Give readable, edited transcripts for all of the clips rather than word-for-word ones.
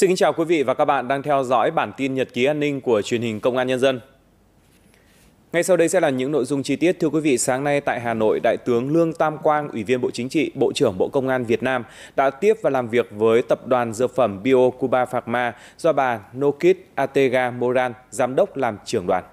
Xin kính chào quý vị và các bạn đang theo dõi bản tin nhật ký an ninh của truyền hình Công an Nhân dân. Ngay sau đây sẽ là những nội dung chi tiết. Thưa quý vị, sáng nay tại Hà Nội, Đại tướng Lương Tam Quang, Ủy viên Bộ Chính trị, Bộ trưởng Bộ Công an Việt Nam đã tiếp và làm việc với Tập đoàn Dược phẩm Bio Cuba Pharma do bà Nokit Atega Moran, Giám đốc làm trưởng đoàn.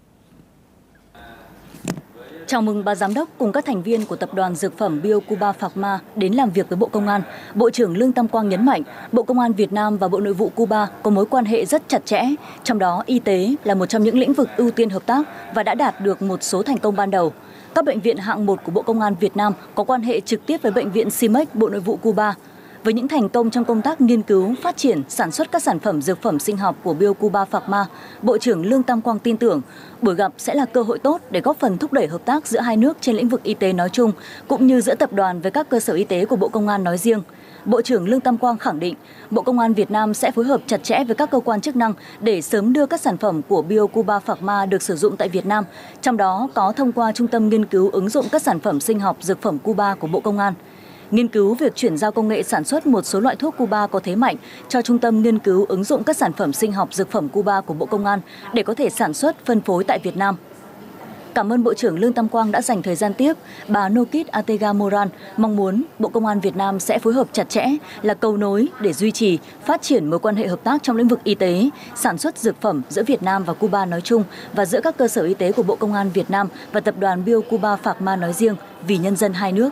Chào mừng bà Giám đốc cùng các thành viên của Tập đoàn Dược phẩm Bio Cuba Pharma đến làm việc với Bộ Công an. Bộ trưởng Lương Tam Quang nhấn mạnh, Bộ Công an Việt Nam và Bộ Nội vụ Cuba có mối quan hệ rất chặt chẽ, trong đó y tế là một trong những lĩnh vực ưu tiên hợp tác và đã đạt được một số thành công ban đầu. Các bệnh viện hạng 1 của Bộ Công an Việt Nam có quan hệ trực tiếp với Bệnh viện CIMEC Bộ Nội vụ Cuba. Với những thành công trong công tác nghiên cứu, phát triển, sản xuất các sản phẩm dược phẩm sinh học của Bio Cuba Pharma, Bộ trưởng Lương Tam Quang tin tưởng buổi gặp sẽ là cơ hội tốt để góp phần thúc đẩy hợp tác giữa hai nước trên lĩnh vực y tế nói chung, cũng như giữa tập đoàn với các cơ sở y tế của Bộ Công an nói riêng. Bộ trưởng Lương Tam Quang khẳng định, Bộ Công an Việt Nam sẽ phối hợp chặt chẽ với các cơ quan chức năng để sớm đưa các sản phẩm của Bio Cuba Pharma được sử dụng tại Việt Nam, trong đó có thông qua Trung tâm Nghiên cứu ứng dụng các sản phẩm sinh học dược phẩm Cuba của Bộ Công an. Nghiên cứu việc chuyển giao công nghệ sản xuất một số loại thuốc Cuba có thế mạnh cho Trung tâm Nghiên cứu ứng dụng các sản phẩm sinh học dược phẩm Cuba của Bộ Công an để có thể sản xuất, phân phối tại Việt Nam. Cảm ơn Bộ trưởng Lương Tam Quang đã dành thời gian tiếp. Bà Nokit Atega Moran mong muốn Bộ Công an Việt Nam sẽ phối hợp chặt chẽ, là cầu nối để duy trì, phát triển mối quan hệ hợp tác trong lĩnh vực y tế, sản xuất dược phẩm giữa Việt Nam và Cuba nói chung và giữa các cơ sở y tế của Bộ Công an Việt Nam và Tập đoàn Bio Cuba Pharma nói riêng vì nhân dân hai nước.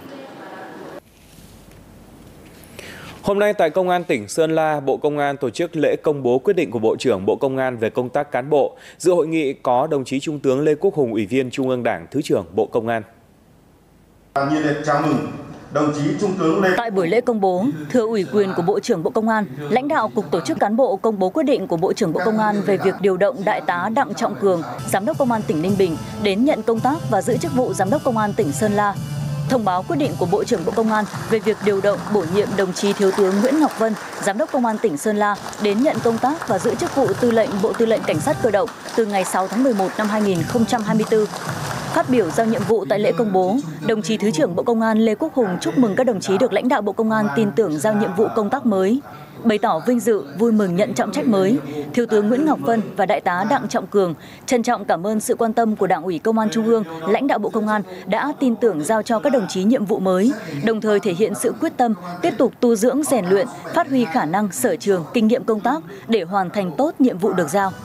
Hôm nay tại Công an tỉnh Sơn La, Bộ Công an tổ chức lễ công bố quyết định của Bộ trưởng Bộ Công an về công tác cán bộ. Dự hội nghị có đồng chí Trung tướng Lê Quốc Hùng, Ủy viên Trung ương Đảng, Thứ trưởng Bộ Công an. Nhiệt liệt chào mừng đồng chí Trung tướng Lê. Tại buổi lễ công bố, thừa ủy quyền của Bộ trưởng Bộ Công an, lãnh đạo Cục Tổ chức Cán bộ công bố quyết định của Bộ trưởng Bộ Công an về việc điều động Đại tá Đặng Trọng Cường, Giám đốc Công an tỉnh Ninh Bình đến nhận công tác và giữ chức vụ Giám đốc Công an tỉnh Sơn La. Thông báo quyết định của Bộ trưởng Bộ Công an về việc điều động bổ nhiệm đồng chí Thiếu tướng Nguyễn Ngọc Vân, Giám đốc Công an tỉnh Sơn La đến nhận công tác và giữ chức vụ Tư lệnh Bộ Tư lệnh Cảnh sát Cơ động từ ngày 6 tháng 11 năm 2024. Phát biểu giao nhiệm vụ tại lễ công bố, đồng chí Thứ trưởng Bộ Công an Lê Quốc Hùng chúc mừng các đồng chí được lãnh đạo Bộ Công an tin tưởng giao nhiệm vụ công tác mới. Bày tỏ vinh dự, vui mừng nhận trọng trách mới, Thiếu tướng Nguyễn Ngọc Vân và Đại tá Đặng Trọng Cường trân trọng cảm ơn sự quan tâm của Đảng ủy Công an Trung ương, lãnh đạo Bộ Công an đã tin tưởng giao cho các đồng chí nhiệm vụ mới, đồng thời thể hiện sự quyết tâm tiếp tục tu dưỡng rèn luyện, phát huy khả năng sở trường, kinh nghiệm công tác để hoàn thành tốt nhiệm vụ được giao.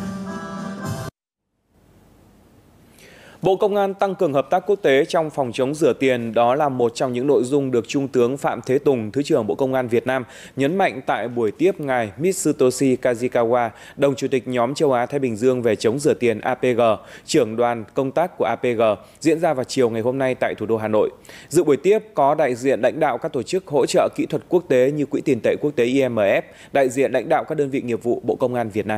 Bộ Công an tăng cường hợp tác quốc tế trong phòng chống rửa tiền, đó là một trong những nội dung được Trung tướng Phạm Thế Tùng, Thứ trưởng Bộ Công an Việt Nam nhấn mạnh tại buổi tiếp ngài Mitsutoshi Kajikawa, đồng chủ tịch nhóm châu Á Thái Bình Dương về chống rửa tiền APG, trưởng đoàn công tác của APG, diễn ra vào chiều ngày hôm nay tại thủ đô Hà Nội. Dự buổi tiếp có đại diện lãnh đạo các tổ chức hỗ trợ kỹ thuật quốc tế như Quỹ tiền tệ quốc tế IMF, đại diện lãnh đạo các đơn vị nghiệp vụ Bộ Công an Việt Nam.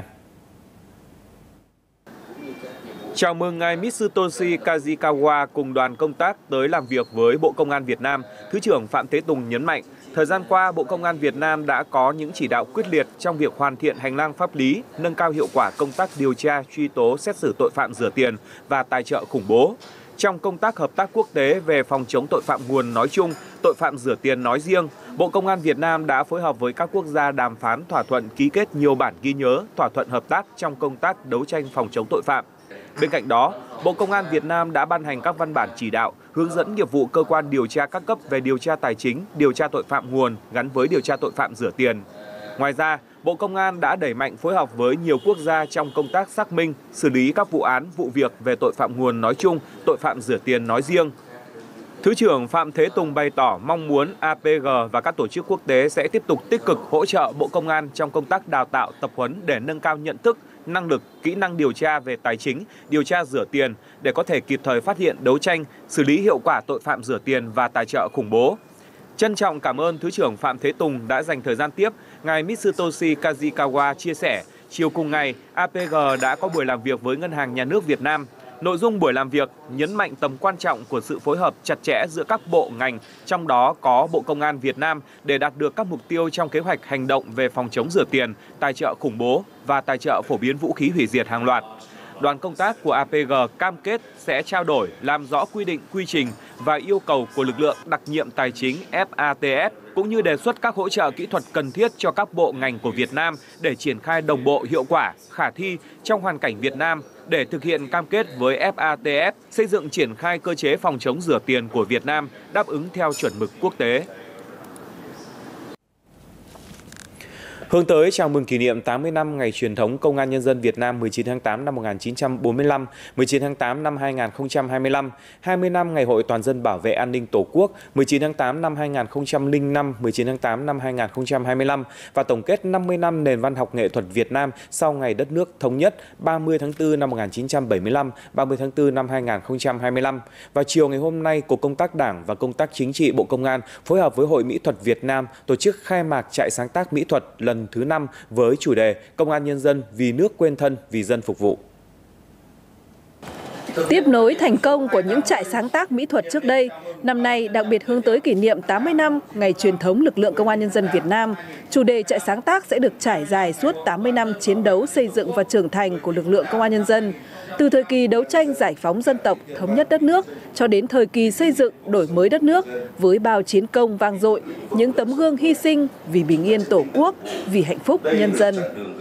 Chào mừng ngài Mitsutoshi Kajikawa cùng đoàn công tác tới làm việc với Bộ Công an Việt Nam, Thứ trưởng Phạm Thế Tùng nhấn mạnh, thời gian qua Bộ Công an Việt Nam đã có những chỉ đạo quyết liệt trong việc hoàn thiện hành lang pháp lý, nâng cao hiệu quả công tác điều tra, truy tố, xét xử tội phạm rửa tiền và tài trợ khủng bố. Trong công tác hợp tác quốc tế về phòng chống tội phạm nguồn nói chung, tội phạm rửa tiền nói riêng, Bộ Công an Việt Nam đã phối hợp với các quốc gia đàm phán thỏa thuận ký kết nhiều bản ghi nhớ, thỏa thuận hợp tác trong công tác đấu tranh phòng chống tội phạm. Bên cạnh đó, Bộ Công an Việt Nam đã ban hành các văn bản chỉ đạo, hướng dẫn nghiệp vụ cơ quan điều tra các cấp về điều tra tài chính, điều tra tội phạm nguồn gắn với điều tra tội phạm rửa tiền. Ngoài ra, Bộ Công an đã đẩy mạnh phối hợp với nhiều quốc gia trong công tác xác minh, xử lý các vụ án, vụ việc về tội phạm nguồn nói chung, tội phạm rửa tiền nói riêng. Thứ trưởng Phạm Thế Tùng bày tỏ mong muốn APG và các tổ chức quốc tế sẽ tiếp tục tích cực hỗ trợ Bộ Công an trong công tác đào tạo, tập huấn để nâng cao nhận thức, năng lực, kỹ năng điều tra về tài chính, điều tra rửa tiền để có thể kịp thời phát hiện, đấu tranh, xử lý hiệu quả tội phạm rửa tiền và tài trợ khủng bố. Trân trọng cảm ơn Thứ trưởng Phạm Thế Tùng đã dành thời gian tiếp. Ngài Mitsutoshi Kajikawa chia sẻ, chiều cùng ngày, APG đã có buổi làm việc với Ngân hàng Nhà nước Việt Nam. Nội dung buổi làm việc nhấn mạnh tầm quan trọng của sự phối hợp chặt chẽ giữa các bộ ngành, trong đó có Bộ Công an Việt Nam để đạt được các mục tiêu trong kế hoạch hành động về phòng chống rửa tiền, tài trợ khủng bố và tài trợ phổ biến vũ khí hủy diệt hàng loạt. Đoàn công tác của APG cam kết sẽ trao đổi, làm rõ quy định, quy trình và yêu cầu của lực lượng đặc nhiệm tài chính FATF, cũng như đề xuất các hỗ trợ kỹ thuật cần thiết cho các bộ ngành của Việt Nam để triển khai đồng bộ, hiệu quả, khả thi trong hoàn cảnh Việt Nam để thực hiện cam kết với FATF xây dựng triển khai cơ chế phòng chống rửa tiền của Việt Nam đáp ứng theo chuẩn mực quốc tế. Hướng tới chào mừng kỷ niệm 80 năm ngày truyền thống Công an Nhân dân Việt Nam 19 tháng 8 năm 1945, 19 tháng 8 năm 2025, 20 năm Ngày hội Toàn dân bảo vệ an ninh Tổ quốc 19 tháng 8 năm 2005, 19 tháng 8 năm 2025 và tổng kết 50 năm nền văn học nghệ thuật Việt Nam sau ngày đất nước thống nhất 30 tháng 4 năm 1975, 30 tháng 4 năm 2025. Vào chiều ngày hôm nay, Cục Công tác Đảng và Công tác Chính trị Bộ Công an phối hợp với Hội Mỹ thuật Việt Nam tổ chức khai mạc trại sáng tác mỹ thuật lần thứ 5 với chủ đề Công an Nhân dân vì nước quên thân, vì dân phục vụ. Tiếp nối thành công của những trại sáng tác mỹ thuật trước đây, năm nay đặc biệt hướng tới kỷ niệm 80 năm ngày truyền thống lực lượng Công an Nhân dân Việt Nam, chủ đề trại sáng tác sẽ được trải dài suốt 80 năm chiến đấu, xây dựng và trưởng thành của lực lượng Công an Nhân dân. Từ thời kỳ đấu tranh giải phóng dân tộc, thống nhất đất nước cho đến thời kỳ xây dựng, đổi mới đất nước với bao chiến công vang dội, những tấm gương hy sinh vì bình yên Tổ quốc, vì hạnh phúc nhân dân.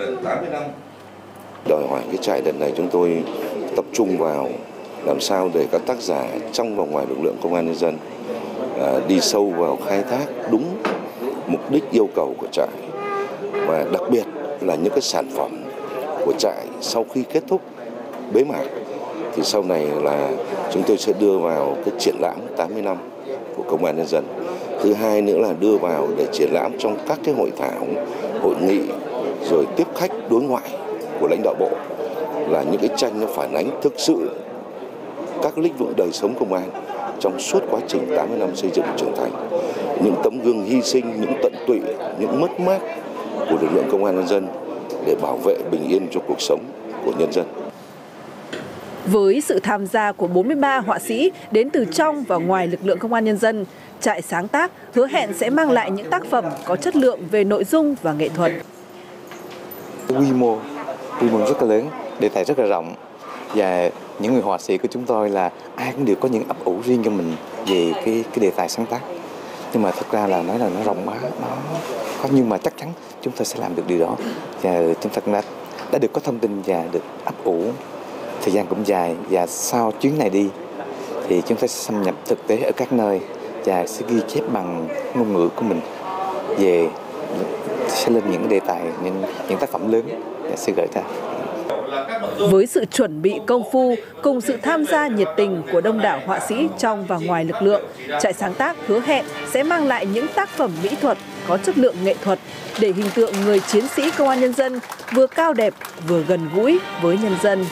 Đòi hỏi cái trại lần này chúng tôi tập trung vào làm sao để các tác giả trong và ngoài lực lượng Công an Nhân dân đi sâu vào khai thác đúng mục đích yêu cầu của trại, và đặc biệt là những cái sản phẩm của trại sau khi kết thúc bế mạc thì sau này là chúng tôi sẽ đưa vào cái triển lãm 80 năm của Công an Nhân dân. Thứ hai nữa là đưa vào để triển lãm trong các cái hội thảo, hội nghị rồi tiếp khách đối ngoại của lãnh đạo bộ, là những cái tranh nó phản ánh thực sự các lĩnh vực đời sống công an trong suốt quá trình 80 năm xây dựng trưởng thành, những tấm gương hy sinh, những tận tụy, những mất mát của lực lượng Công an Nhân dân để bảo vệ bình yên cho cuộc sống của nhân dân. Với sự tham gia của 43 họa sĩ đến từ trong và ngoài lực lượng Công an Nhân dân, trại sáng tác hứa hẹn sẽ mang lại những tác phẩm có chất lượng về nội dung và nghệ thuật. Quy mô rất là lớn, đề tài rất là rộng, và những người họa sĩ của chúng tôi là ai cũng đều có những ấp ủ riêng cho mình về cái đề tài sáng tác. Nhưng mà thật ra là nói là nó rộng quá, nhưng mà chắc chắn chúng tôi sẽ làm được điều đó, và chúng ta cũng đã được có thông tin và được ấp ủ. Thời gian cũng dài, và sau chuyến này đi thì chúng ta sẽ xâm nhập thực tế ở các nơi và sẽ ghi chép bằng ngôn ngữ của mình về, sẽ lên những đề tài, những tác phẩm lớn và sẽ gửi ra. Với sự chuẩn bị công phu cùng sự tham gia nhiệt tình của đông đảo họa sĩ trong và ngoài lực lượng, trại sáng tác hứa hẹn sẽ mang lại những tác phẩm mỹ thuật có chất lượng nghệ thuật để hình tượng người chiến sĩ Công an Nhân dân vừa cao đẹp vừa gần gũi với nhân dân.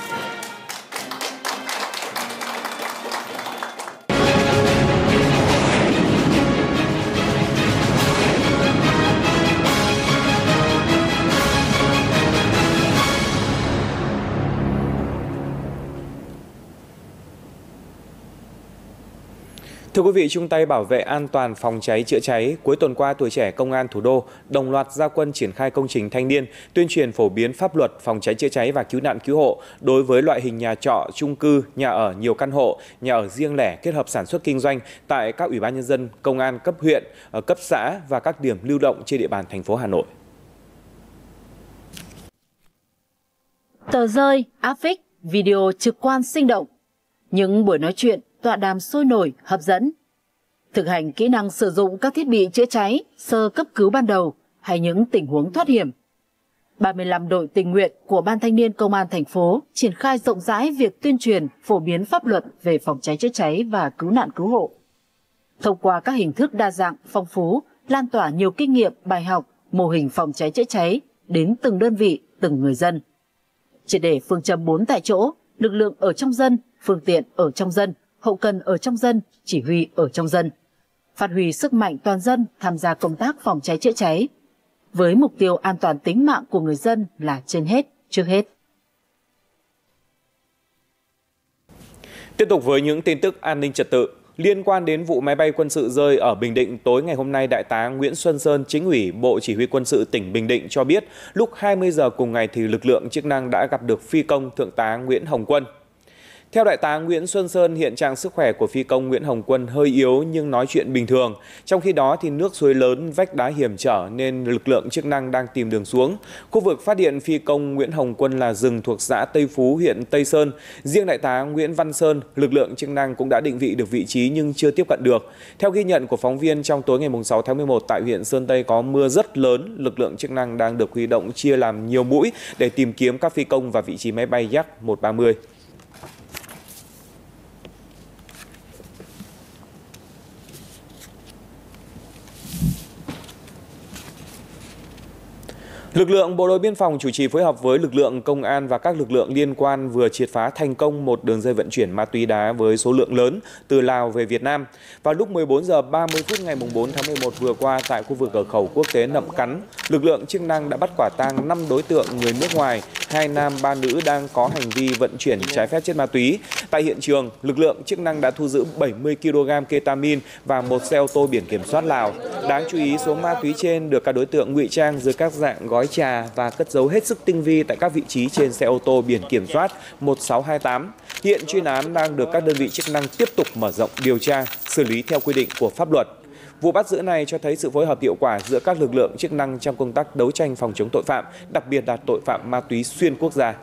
Thưa quý vị, chung tay bảo vệ an toàn phòng cháy chữa cháy, cuối tuần qua Tuổi Trẻ Công an Thủ đô đồng loạt ra quân triển khai công trình thanh niên, tuyên truyền phổ biến pháp luật phòng cháy chữa cháy và cứu nạn cứu hộ đối với loại hình nhà trọ, chung cư, nhà ở nhiều căn hộ, nhà ở riêng lẻ kết hợp sản xuất kinh doanh tại các ủy ban nhân dân, công an cấp huyện, cấp xã và các điểm lưu động trên địa bàn thành phố Hà Nội. Tờ rơi, áp phích, video trực quan sinh động, những buổi nói chuyện, tọa đàm sôi nổi, hấp dẫn. Thực hành kỹ năng sử dụng các thiết bị chữa cháy, sơ cấp cứu ban đầu hay những tình huống thoát hiểm. 35 đội tình nguyện của Ban Thanh niên Công an thành phố triển khai rộng rãi việc tuyên truyền, phổ biến pháp luật về phòng cháy chữa cháy và cứu nạn cứu hộ. Thông qua các hình thức đa dạng, phong phú, lan tỏa nhiều kinh nghiệm, bài học, mô hình phòng cháy chữa cháy đến từng đơn vị, từng người dân. Triệt để phương châm 4 tại chỗ, lực lượng ở trong dân, phương tiện ở trong dân, hậu cần ở trong dân, chỉ huy ở trong dân. Phát huy sức mạnh toàn dân tham gia công tác phòng cháy chữa cháy, với mục tiêu an toàn tính mạng của người dân là trên hết, trước hết. Tiếp tục với những tin tức an ninh trật tự. Liên quan đến vụ máy bay quân sự rơi ở Bình Định tối ngày hôm nay, Đại tá Nguyễn Xuân Sơn, Chính ủy Bộ Chỉ huy Quân sự tỉnh Bình Định cho biết, lúc 20 giờ cùng ngày thì lực lượng chức năng đã gặp được phi công Thượng tá Nguyễn Hồng Quân. Theo Đại tá Nguyễn Xuân Sơn, hiện trạng sức khỏe của phi công Nguyễn Hồng Quân hơi yếu nhưng nói chuyện bình thường. Trong khi đó, thì nước suối lớn, vách đá hiểm trở nên lực lượng chức năng đang tìm đường xuống. Khu vực phát hiện phi công Nguyễn Hồng Quân là rừng thuộc xã Tây Phú, huyện Tây Sơn. Riêng Đại tá Nguyễn Văn Sơn, lực lượng chức năng cũng đã định vị được vị trí nhưng chưa tiếp cận được. Theo ghi nhận của phóng viên, trong tối ngày 6 tháng 11 tại huyện Sơn Tây có mưa rất lớn. Lực lượng chức năng đang được huy động chia làm nhiều mũi để tìm kiếm các phi công và vị trí máy bay Yak 130. Lực lượng Bộ đội Biên phòng chủ trì phối hợp với lực lượng công an và các lực lượng liên quan vừa triệt phá thành công một đường dây vận chuyển ma túy đá với số lượng lớn từ Lào về Việt Nam. Vào lúc 14 giờ 30 phút ngày 4 tháng 11 vừa qua tại khu vực cửa khẩu quốc tế Nậm Cắn, lực lượng chức năng đã bắt quả tang 5 đối tượng người nước ngoài, 2 nam 3 nữ đang có hành vi vận chuyển trái phép chất ma túy. Tại hiện trường, lực lượng chức năng đã thu giữ 70 kg ketamine và một xe ô tô biển kiểm soát Lào. Đáng chú ý, số ma túy trên được các đối tượng ngụy trang dưới các dạng gói trà và cất giấu hết sức tinh vi tại các vị trí trên xe ô tô biển kiểm soát 1628. Hiện chuyên án đang được các đơn vị chức năng tiếp tục mở rộng điều tra, xử lý theo quy định của pháp luật. Vụ bắt giữ này cho thấy sự phối hợp hiệu quả giữa các lực lượng chức năng trong công tác đấu tranh phòng chống tội phạm, đặc biệt là tội phạm ma túy xuyên quốc gia.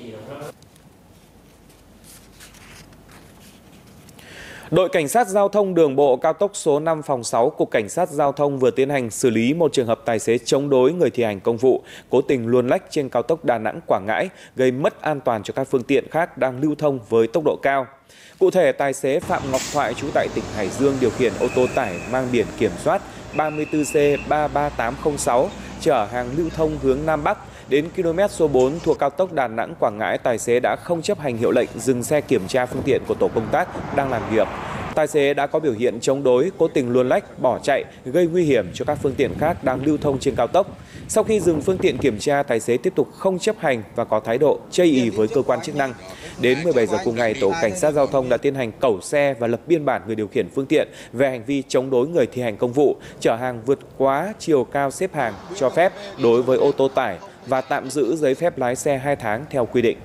Đội Cảnh sát Giao thông Đường bộ cao tốc số 5 phòng 6 Cục Cảnh sát Giao thông vừa tiến hành xử lý một trường hợp tài xế chống đối người thi hành công vụ, cố tình luồn lách trên cao tốc Đà Nẵng - Quảng Ngãi, gây mất an toàn cho các phương tiện khác đang lưu thông với tốc độ cao. Cụ thể, tài xế Phạm Ngọc Thoại trú tại tỉnh Hải Dương điều khiển ô tô tải mang biển kiểm soát 34C33806 chở hàng lưu thông hướng Nam Bắc. Đến km số 4 thuộc cao tốc Đà Nẵng - Quảng Ngãi, tài xế đã không chấp hành hiệu lệnh dừng xe kiểm tra phương tiện của tổ công tác đang làm việc. Tài xế đã có biểu hiện chống đối, cố tình luồn lách, bỏ chạy, gây nguy hiểm cho các phương tiện khác đang lưu thông trên cao tốc. Sau khi dừng phương tiện kiểm tra, tài xế tiếp tục không chấp hành và có thái độ chây ỳ với cơ quan chức năng. Đến 17 giờ cùng ngày, tổ cảnh sát giao thông đã tiến hành cẩu xe và lập biên bản người điều khiển phương tiện về hành vi chống đối người thi hành công vụ, chở hàng vượt quá chiều cao xếp hàng cho phép đối với ô tô tải và tạm giữ giấy phép lái xe 2 tháng theo quy định.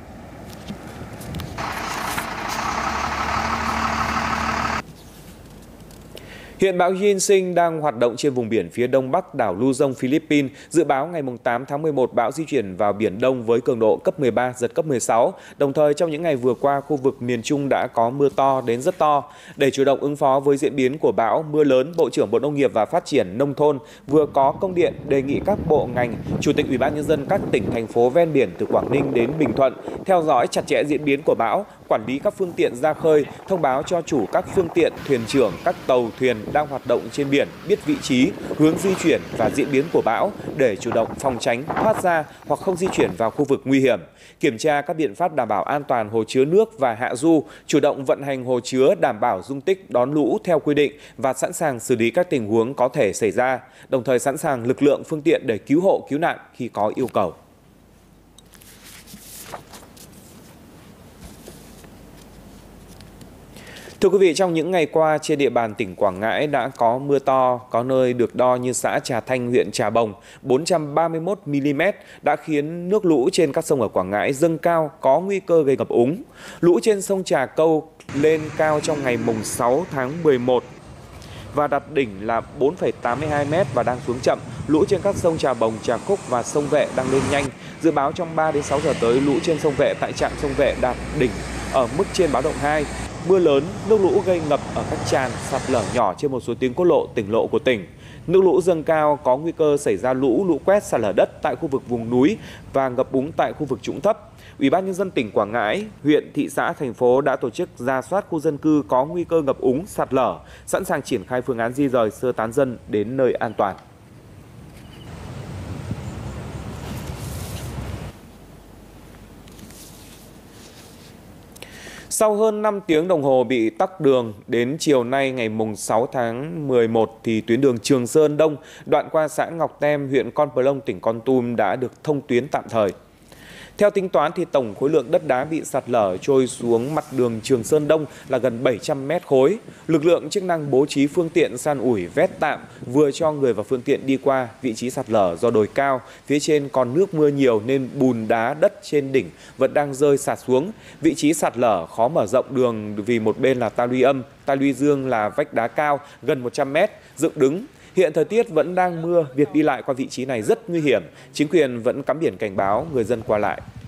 Hiện bão Yinsin đang hoạt động trên vùng biển phía đông bắc đảo Luzon, Philippines. Dự báo ngày 8 tháng 11, bão di chuyển vào Biển Đông với cường độ cấp 13, giật cấp 16. Đồng thời, trong những ngày vừa qua, khu vực miền Trung đã có mưa to đến rất to. Để chủ động ứng phó với diễn biến của bão, mưa lớn, Bộ trưởng Bộ Nông nghiệp và Phát triển Nông thôn vừa có công điện đề nghị các bộ ngành, Chủ tịch Ủy ban Nhân dân các tỉnh, thành phố ven biển từ Quảng Ninh đến Bình Thuận theo dõi chặt chẽ diễn biến của bão, quản lý các phương tiện ra khơi, thông báo cho chủ các phương tiện, thuyền trưởng các tàu thuyền đang hoạt động trên biển biết vị trí, hướng di chuyển và diễn biến của bão để chủ động phòng tránh, thoát ra hoặc không di chuyển vào khu vực nguy hiểm. Kiểm tra các biện pháp đảm bảo an toàn hồ chứa nước và hạ du, chủ động vận hành hồ chứa đảm bảo dung tích đón lũ theo quy định và sẵn sàng xử lý các tình huống có thể xảy ra, đồng thời sẵn sàng lực lượng phương tiện để cứu hộ cứu nạn khi có yêu cầu. Thưa quý vị, trong những ngày qua trên địa bàn tỉnh Quảng Ngãi đã có mưa to, có nơi được đo như xã Trà Thanh, huyện Trà Bồng 431 mm đã khiến nước lũ trên các sông ở Quảng Ngãi dâng cao, có nguy cơ gây ngập úng. Lũ trên sông Trà Câu lên cao trong ngày 6 tháng 11 và đạt đỉnh là 4,82 m và đang xuống chậm. Lũ trên các sông Trà Bồng, Trà Khúc và sông Vệ đang lên nhanh. Dự báo trong 3 đến 6 giờ tới, lũ trên sông Vệ tại trạm sông Vệ đạt đỉnh ở mức trên báo động 2. Mưa lớn, nước lũ gây ngập ở các tràn, sạt lở nhỏ trên một số tuyến quốc lộ, tỉnh lộ của tỉnh. Nước lũ dâng cao có nguy cơ xảy ra lũ quét, sạt lở đất tại khu vực vùng núi và ngập úng tại khu vực trũng thấp. Ủy ban Nhân dân tỉnh Quảng Ngãi, huyện, thị xã, thành phố đã tổ chức rà soát khu dân cư có nguy cơ ngập úng, sạt lở, sẵn sàng triển khai phương án di rời, sơ tán dân đến nơi an toàn. Sau hơn 5 tiếng đồng hồ bị tắc đường, đến chiều nay ngày 6 tháng 11 thì tuyến đường Trường Sơn Đông, đoạn qua xã Ngọc Tem, huyện Con Plong, tỉnh Kon Tum đã được thông tuyến tạm thời. Theo tính toán thì tổng khối lượng đất đá bị sạt lở trôi xuống mặt đường Trường Sơn Đông là gần 700 mét khối. Lực lượng chức năng bố trí phương tiện san ủi vét tạm vừa cho người và phương tiện đi qua vị trí sạt lở do đồi cao, phía trên còn nước mưa nhiều nên bùn đá đất trên đỉnh vẫn đang rơi sạt xuống. Vị trí sạt lở khó mở rộng đường vì một bên là ta luy âm, ta luy dương là vách đá cao gần 100 mét dựng đứng. Hiện thời tiết vẫn đang mưa, việc đi lại qua vị trí này rất nguy hiểm. Chính quyền vẫn cắm biển cảnh báo người dân qua lại.